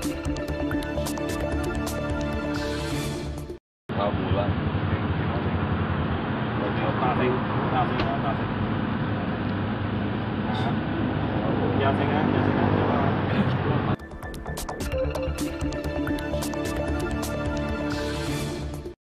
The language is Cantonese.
差不多。 大聲，大聲啊，大聲！啊，有聲啊，有聲啊！